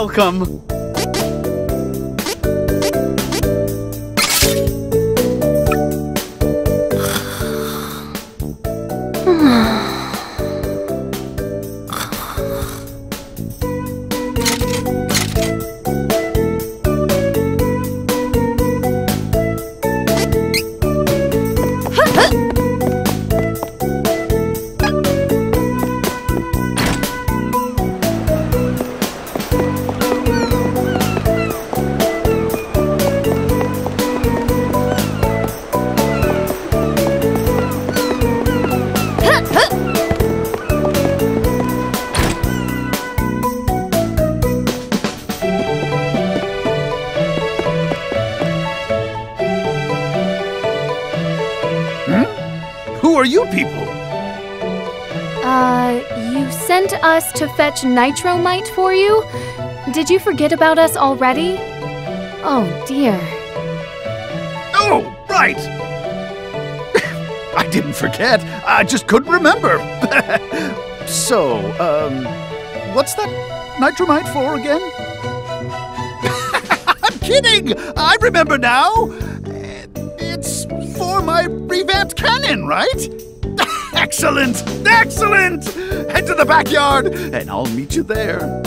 welcome. Who are you people? You sent us to fetch Nitromite for you? Did you forget about us already? Oh, dear. Oh, right! I didn't forget. I just couldn't remember. So, what's that Nitromite for again? I'm kidding! I remember now! It's for my revamped cannon, right? Excellent! Excellent! Head to the backyard, and I'll meet you there.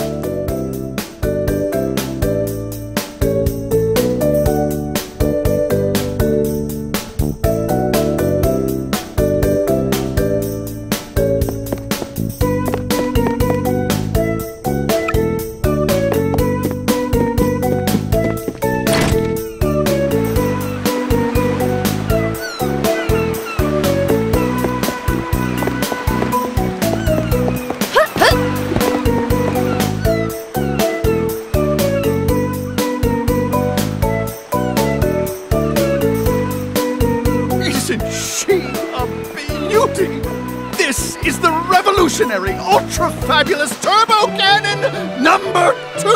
Isn't she a beauty? This is the revolutionary, ultra-fabulous Turbo Cannon #2!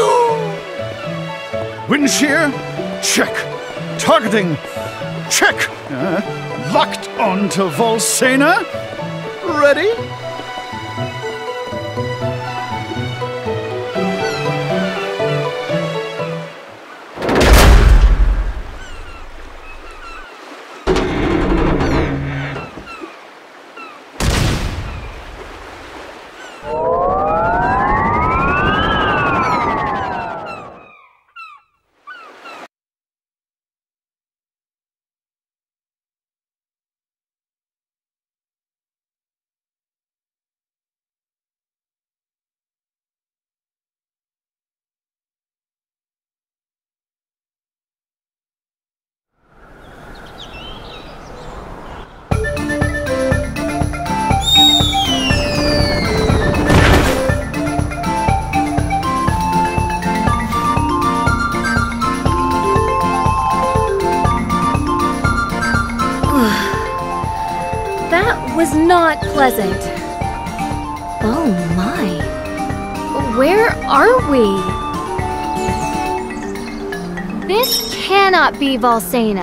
Wind shear? Check. Targeting? Check. Locked onto Volsena? Ready? That was not pleasant. Oh my. Where are we? This cannot be Volsena.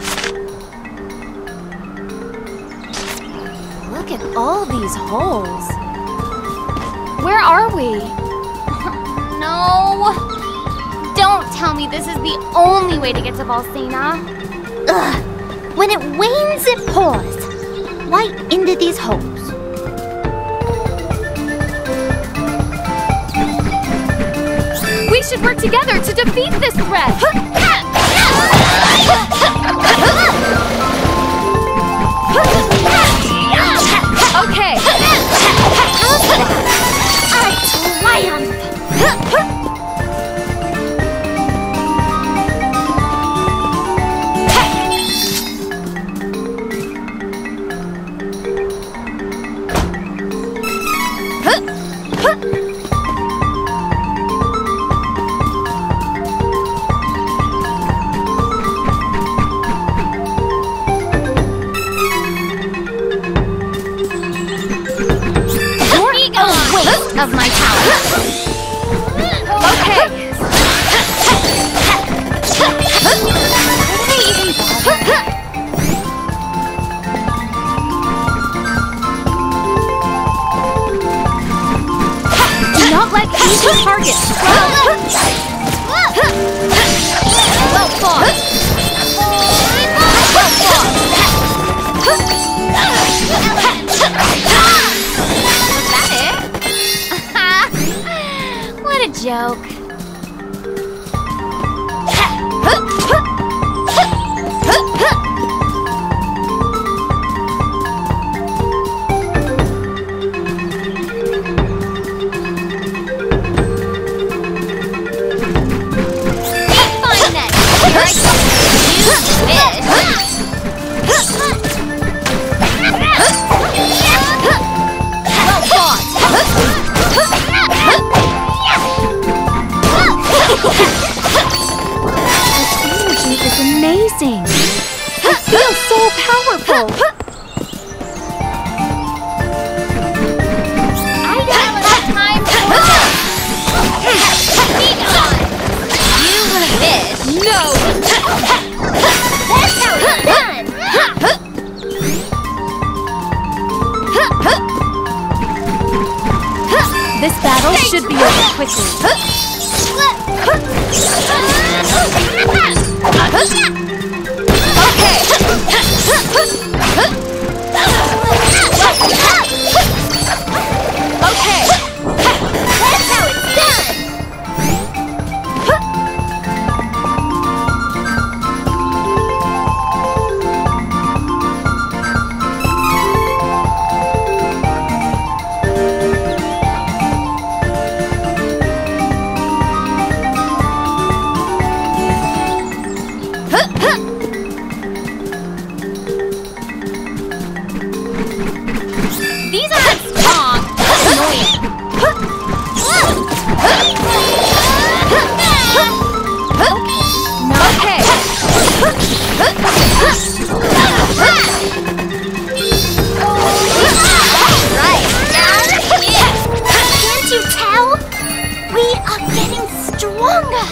Look at all these holes. Where are we? No! Don't tell me this is the only way to get to Volsena. Ugh! When it wanes, it pours. Right into these holes. We should work together to defeat this threat! Okay! A triumph! Of my power. Okay. Do not let easy targets strike. joke. Amazing! It feels so powerful! I don't have time for be gone! You wish. No! That's how it's done! This battle should be over quickly. Okay. Okay. That's how it's done. These aren't strong. That's annoying. Okay. Right. Can't you tell? We are getting stronger.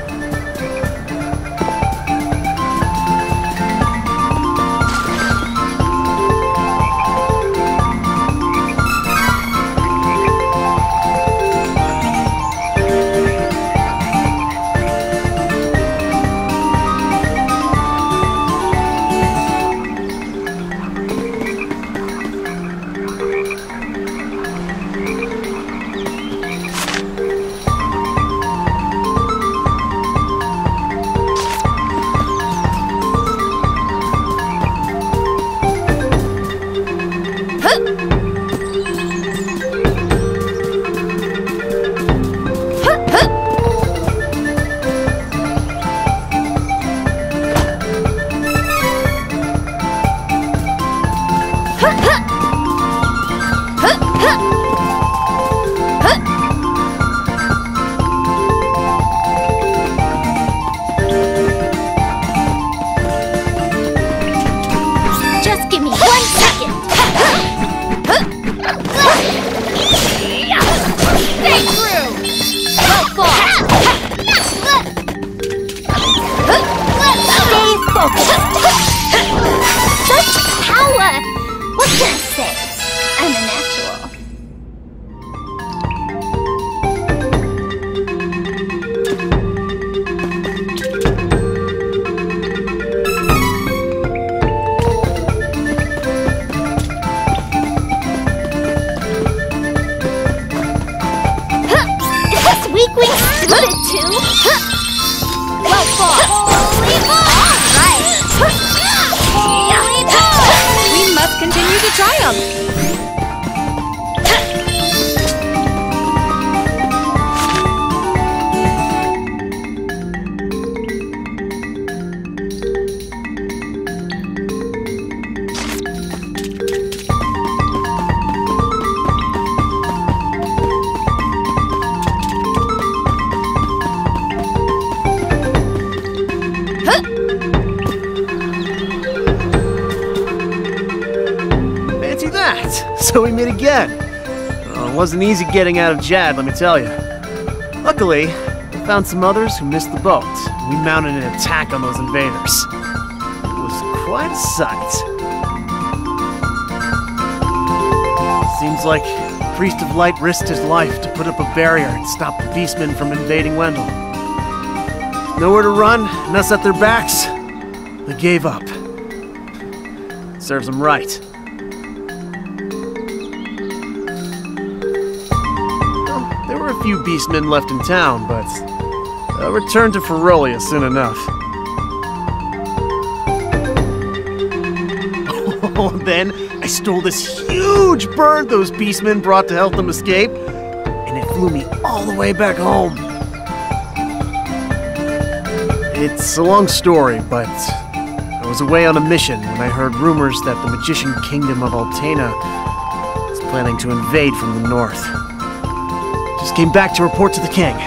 Just give me 1 second. Stay through. Well fought. Stay focused. Such power. What can I say? I'm a natural. Weak wing stood it too. Well fought. Holy ball! Right. Holy ball! We must continue to triumph! Fancy that! So we meet again. Well, it wasn't easy getting out of Jad, let me tell you. Luckily, we found some others who missed the boat. We mounted an attack on those invaders. It was quite a sight. Seems like Priest of Light risked his life to put up a barrier and stop the Beastmen from invading Wendell. Nowhere to run, and us at their backs, they gave up. Serves them right. Well, there were a few beastmen left in town, but I'll return to Ferolia soon enough. Oh, then I stole this huge bird those beastmen brought to help them escape, and it flew me all the way back home. It's a long story, but I was away on a mission when I heard rumors that the magician kingdom of Altena was planning to invade from the north. Just came back to report to the king.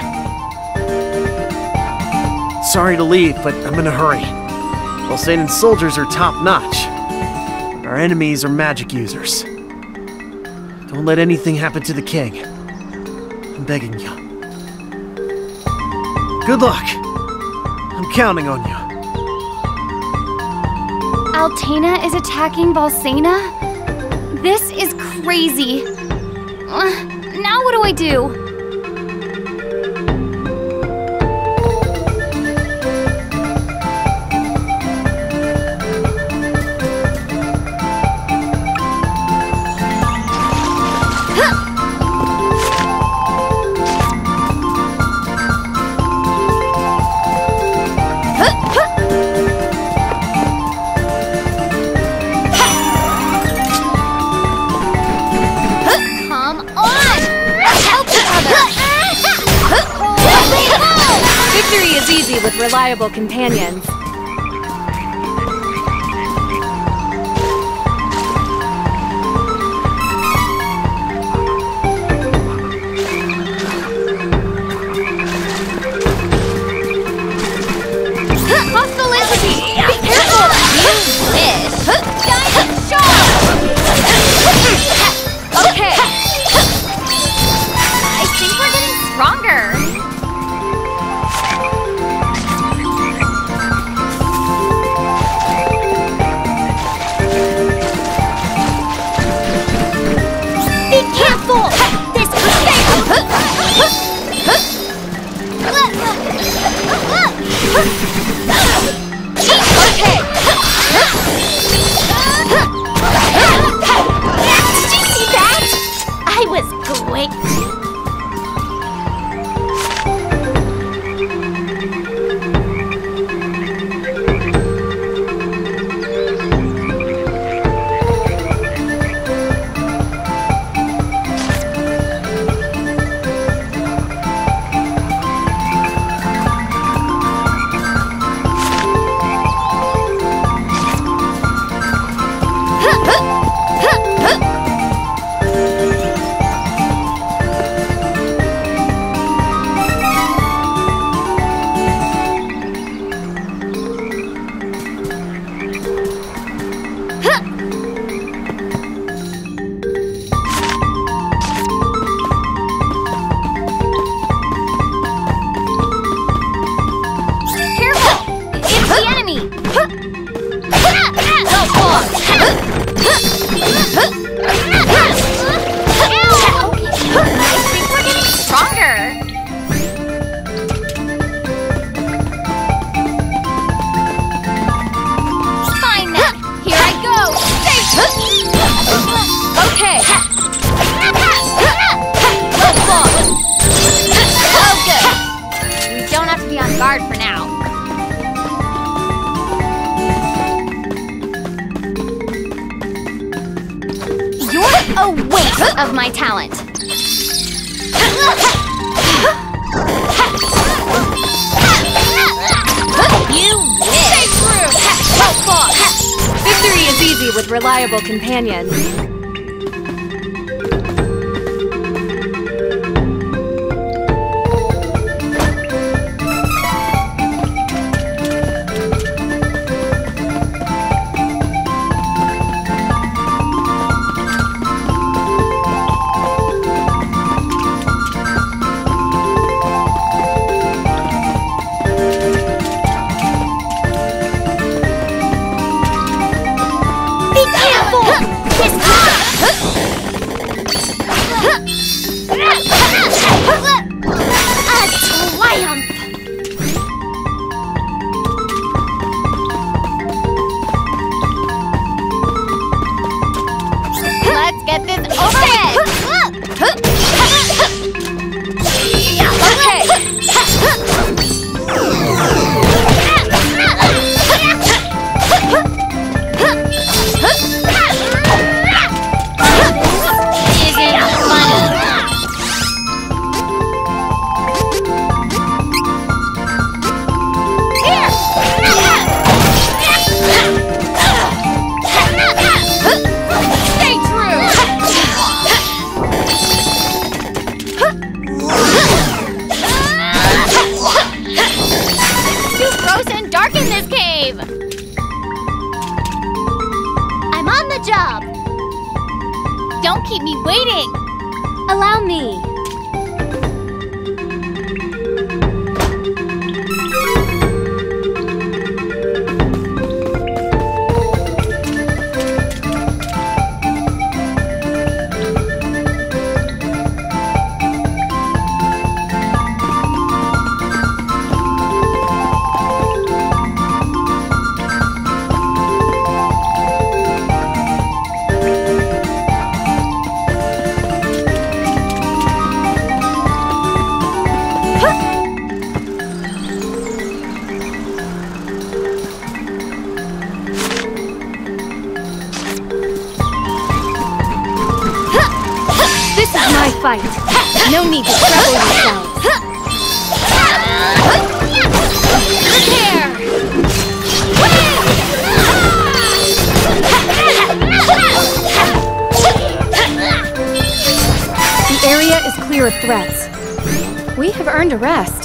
Sorry to leave, but I'm in a hurry. Valsenan soldiers are top-notch. Our enemies are magic users. Don't let anything happen to the king. I'm begging you. Good luck. I'm counting on you. Altena is attacking Valsena? This is crazy. Now what do I do? Victory is easy with reliable companions. Hostile entity! Be careful! You wish! Giant shot! Okay. I think we're getting stronger. Guard for now. You're a waste of my talent. You win. Stay true. Victory is easy with reliable companions. Let's get this over with! Don't keep me waiting! Allow me. My fight. No need to trouble yourselves. Prepare! The area is clear of threats. We have earned a rest.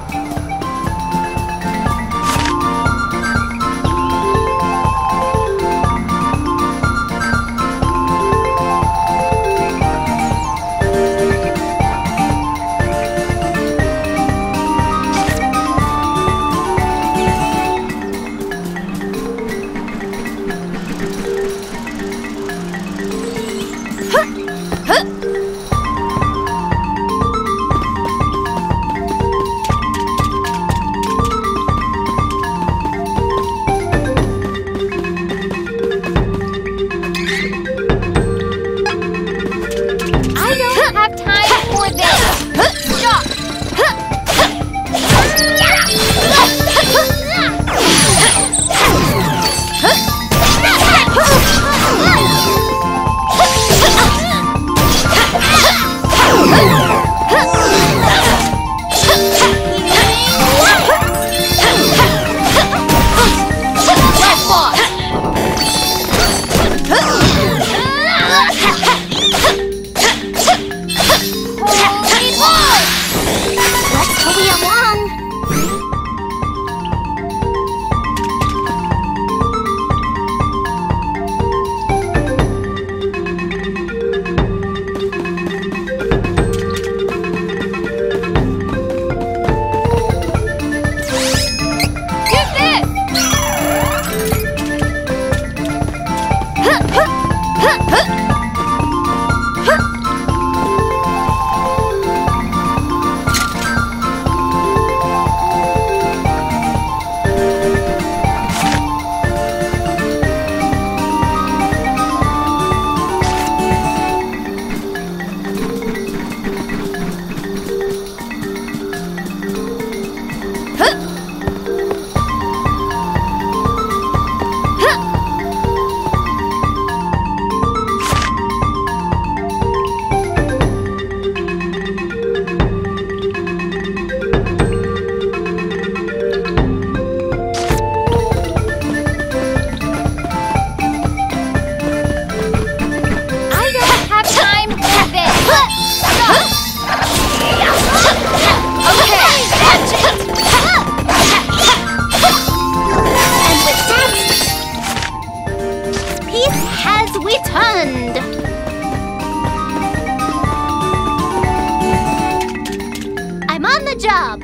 I'm on the job!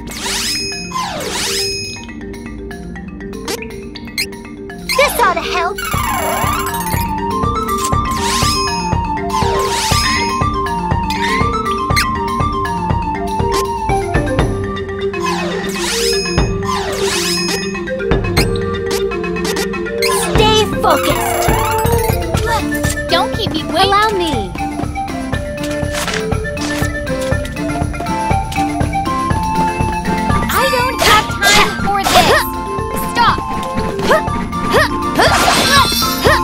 This ought to help! Stay focused! Don't keep me waiting! Allow me! For this! Stop!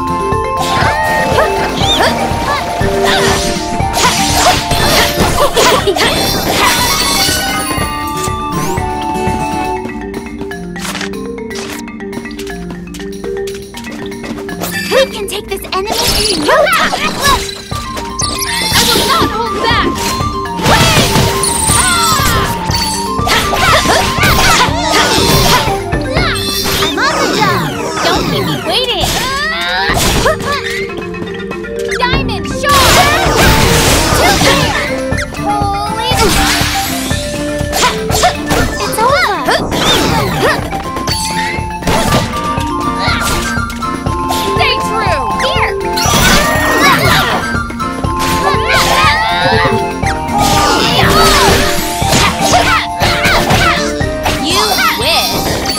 can take this enemy in no time! I will not hold back! I'm on the job! Don't keep me waiting! Diamond Shore! Holy... It's over! Stay true! Here! You wish!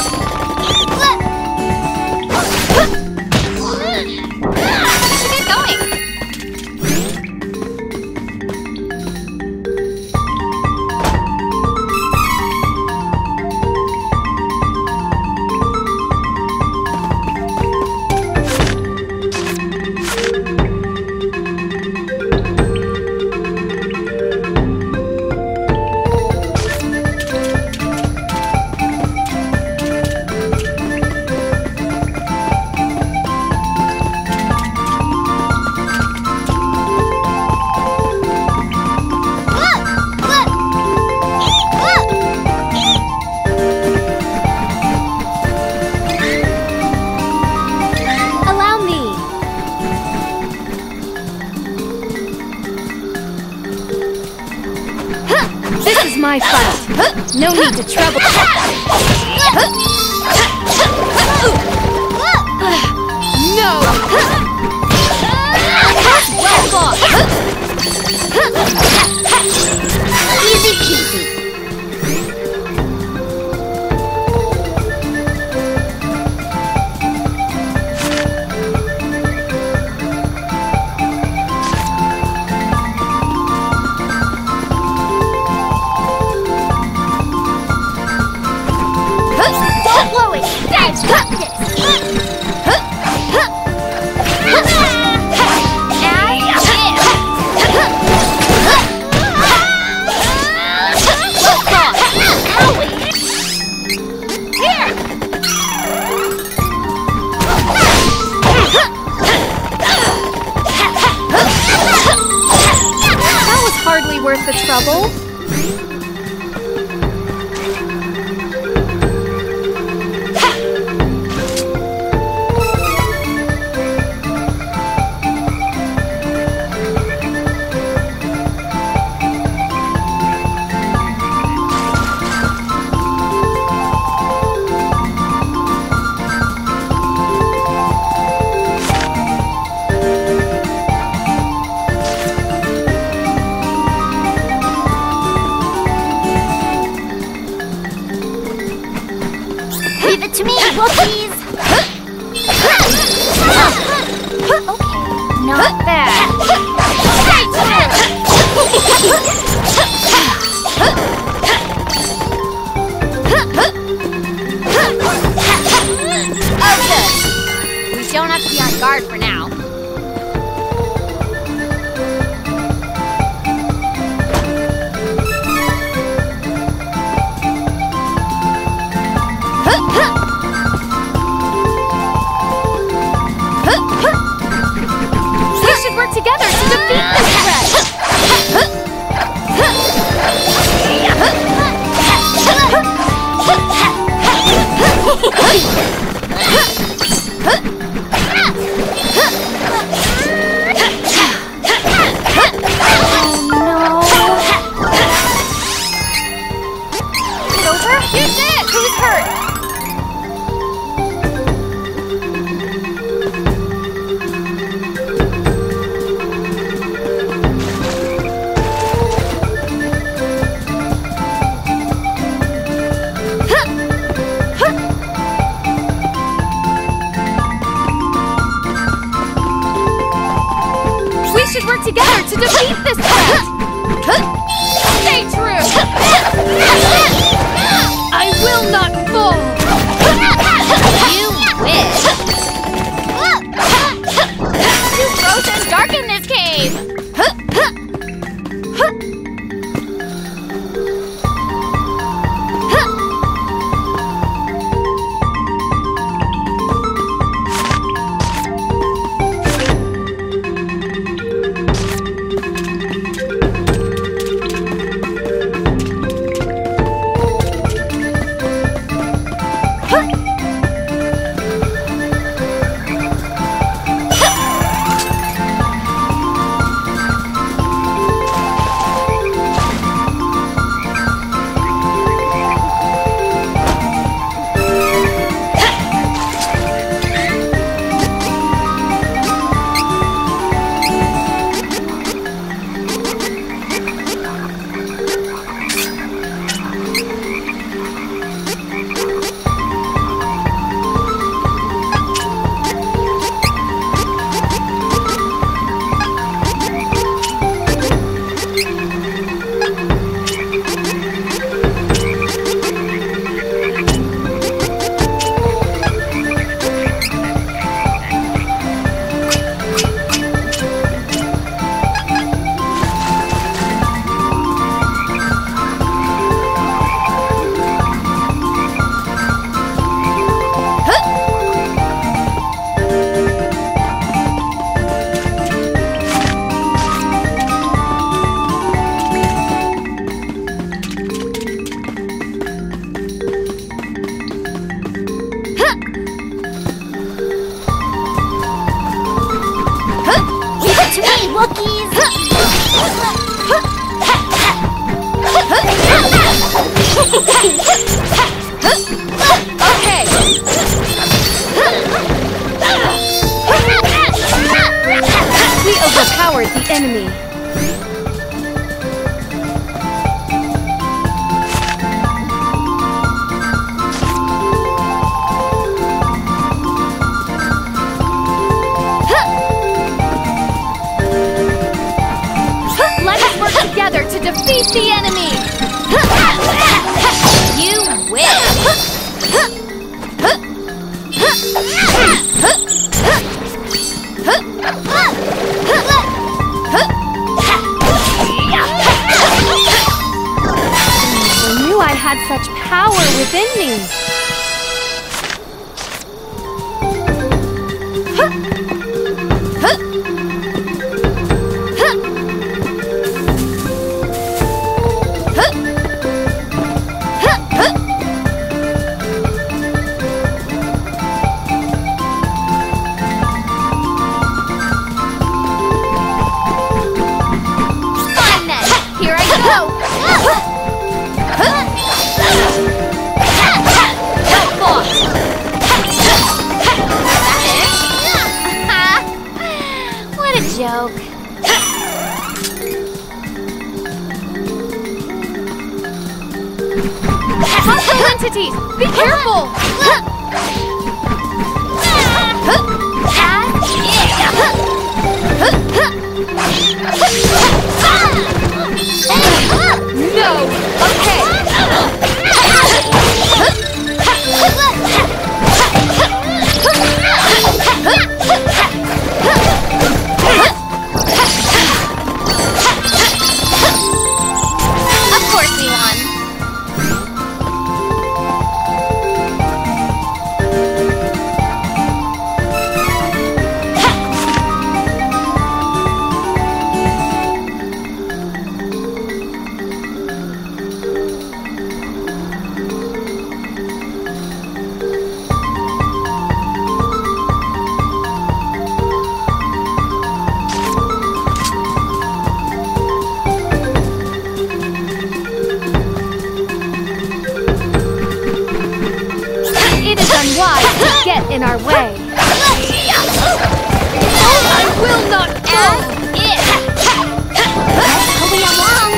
Get going! Allow me. This is my fight. No need to trouble. No! Well fought. Easy peasy. Don't blow it! That's practice! That was hardly worth the trouble. Leave it to me, Wookiees! Okay, not bad. Oh, good. We don't have to be on guard for now. We should work together to defeat this threat. It's over? Here's it! Who's hurt? We should work together to defeat this threat! Stay true! I will not fall! You wish. Too gross and dark in this cave. Okay. We overpowered the enemy. Let us work together to defeat the enemy. You win! I knew I had such power within me. Fine then! Here I go! What a joke. Hostile entities! Be careful! No! Okay! Of course we won. It is unwise to get in our way. I will not fall! Hurry along.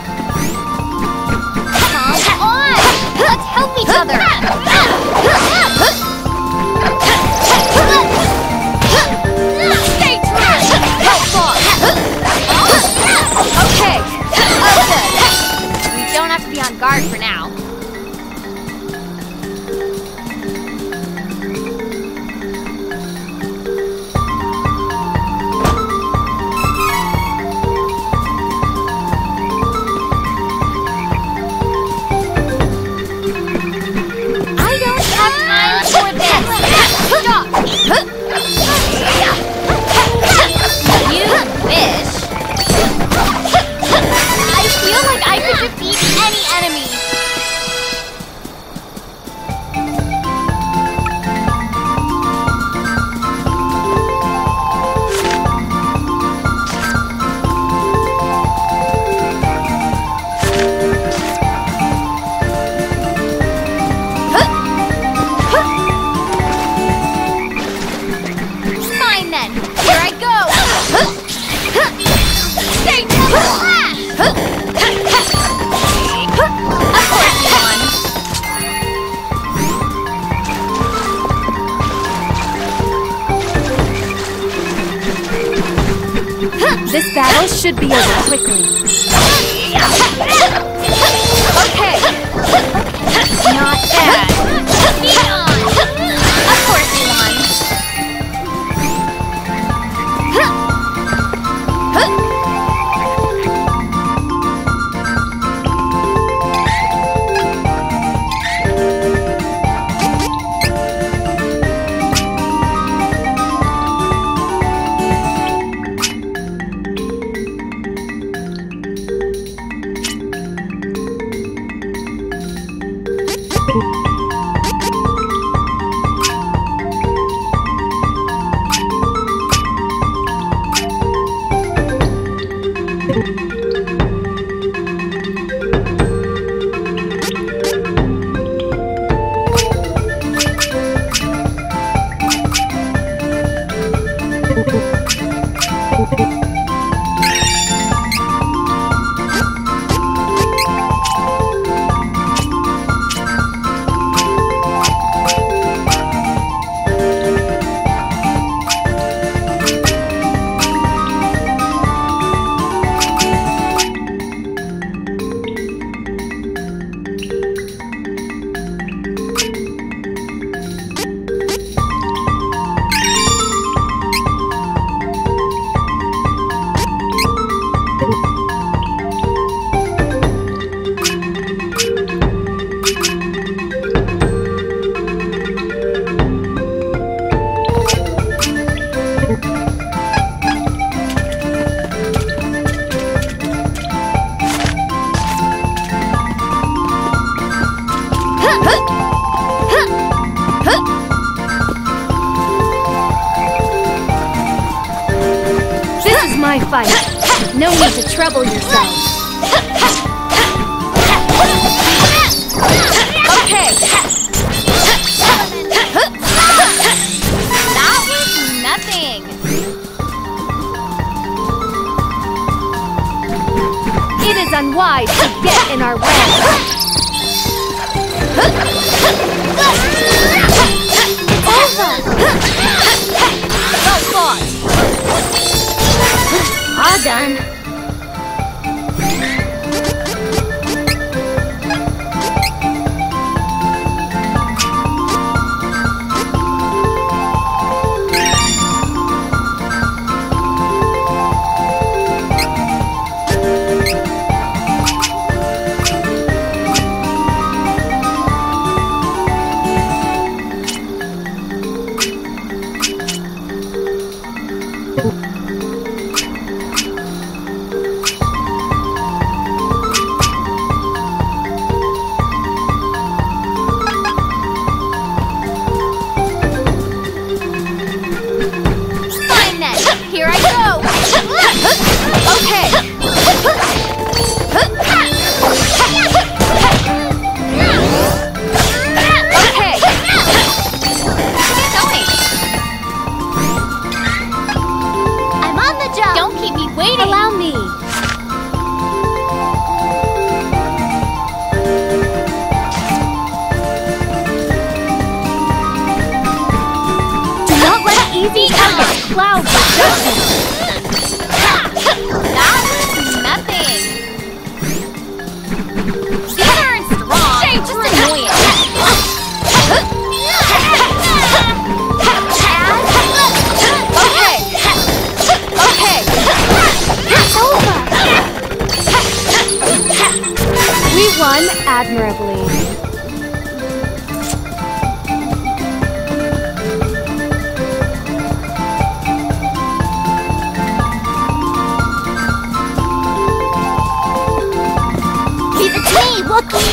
Come on. Let's help each other. Stay true! Help boss! Okay. Oh, good. We don't have to be on guard for now. I don't have time for this. Stop. You wish. I feel like I could defeat any enemy. Fine then. Here I go. Stay still. Of course you won. This battle should be over quickly. Okay. Not bad. Be on. Of course you won. My fight. No need to trouble yourself. Okay. That was nothing. It is unwise to get in our way. It's over. Well fought. All done. Here I go! Okay! Okay! Keep going! I'm on the job! Don't keep me waiting! Allow me! Do not let easy efforts cloud your judgment! That was nothing! These aren't strong! Just annoying! Okay! Okay! It's over! We won admirably. Leave it to me, Wookiee!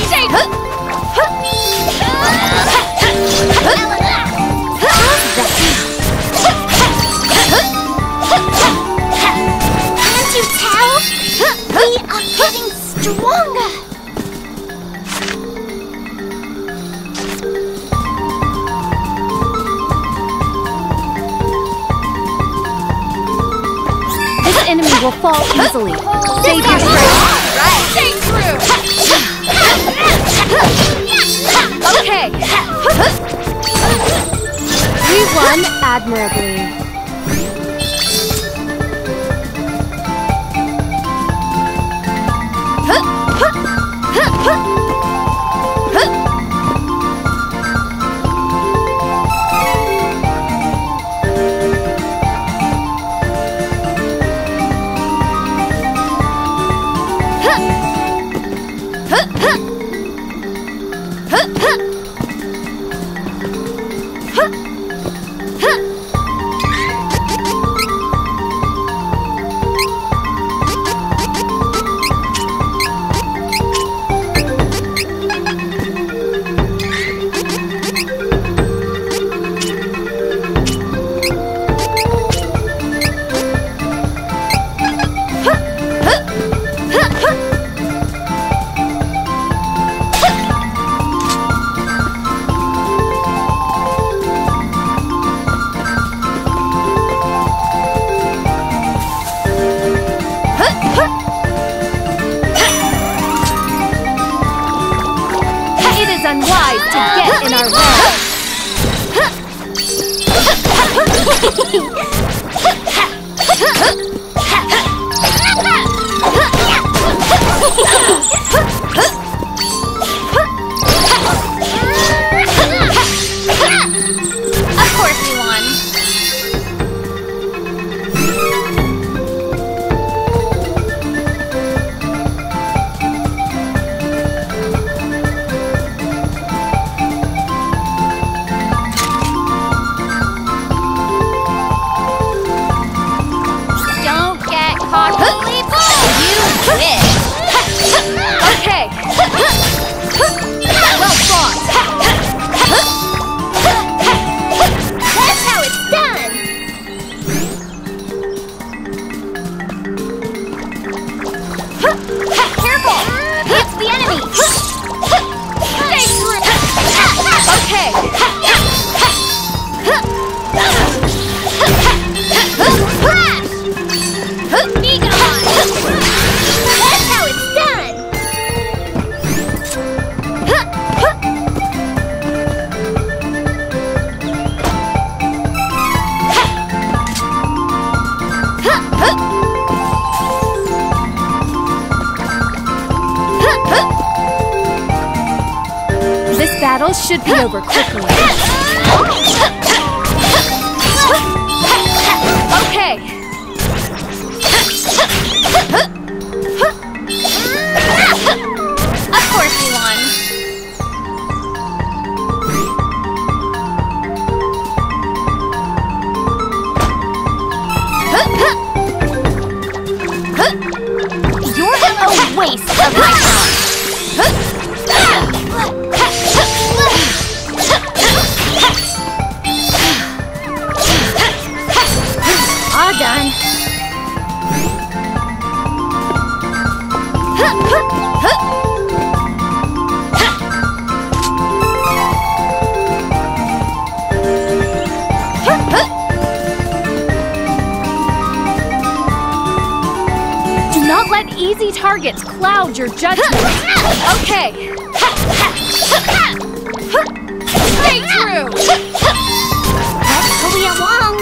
Can't you tell? We are getting stronger! This enemy will fall easily. Save your strength. Right. Stay true! Okay. We won admirably. wish. Okay. Well fought. That's how it's done. Careful! It's the enemy! Stay through. Okay. Flash! Be gone! That's how it's done! This battle should be over quickly. Okay. Of course we won. You're a waste of my time. All done. Do not let easy targets cloud your judgment. Okay. Stay true. Let's hurry along.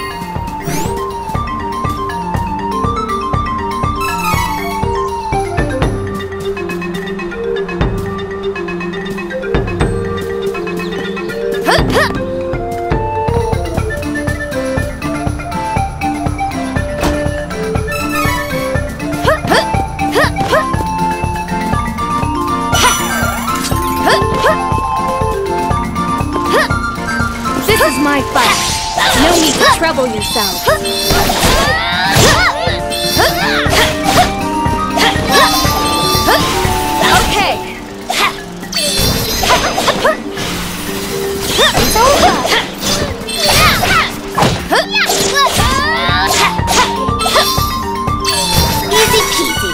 This is my fight. No need to trouble yourself. Okay. It's over. Easy peasy.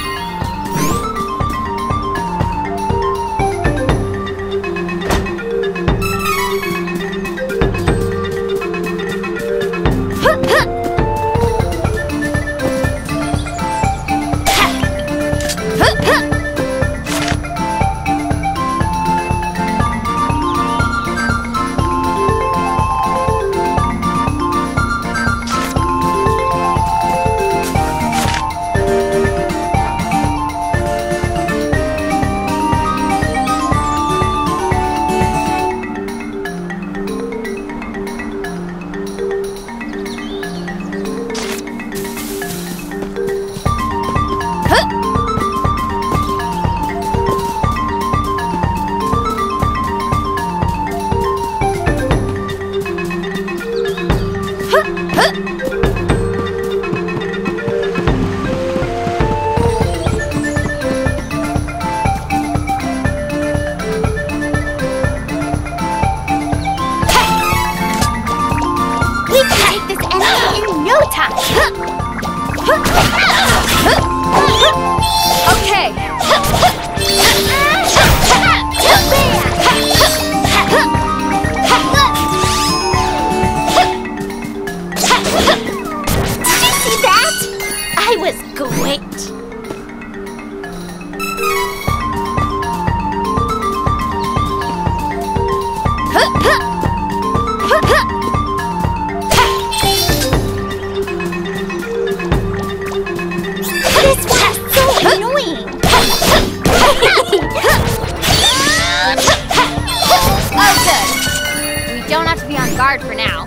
guard for now.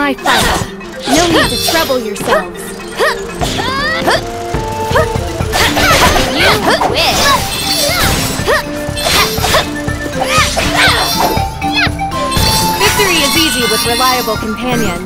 my fight. No need to trouble yourselves. You win. Victory is easy with reliable companions.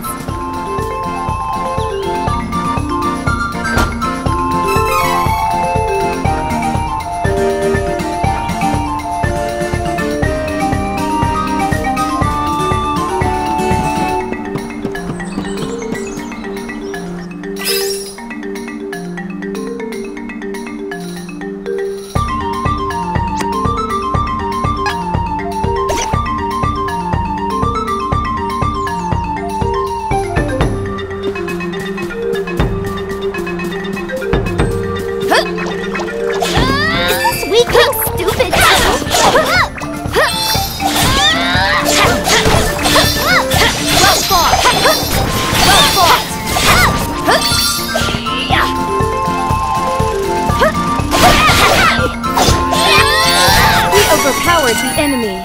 Overpowered the enemy.